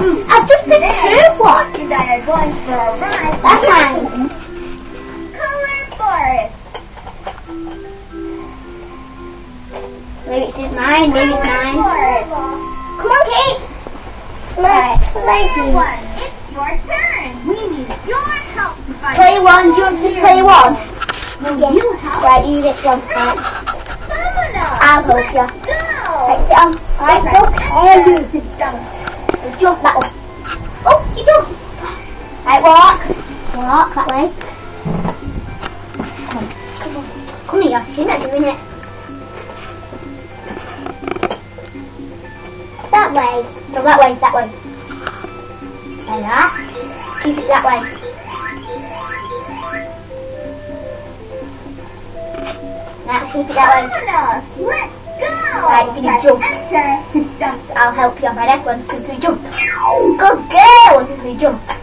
I've just missed a third one. You that are going for a ride. That's mine. Color forest. Maybe it's mine, maybe it's mine. Forest. Come on, Kate. Right. Play One. It's your turn. We need your help to find. Play one. Do you want to play one? Will you help? Right, you get one. I'll help you. Go. Right, sit on. Right, go. And you sit down. Jump that one. Oh, you jump. Right, walk. Walk that way. Come on. Come here. She's not doing it. That way. No, that way, that way. Like that. Keep it that way. Now keep it that way. Let's go. Right, you can jump. Enter. I'll help you. Ready? 1, 2, 3, jump. Good girl. 1, 2, 3, jump.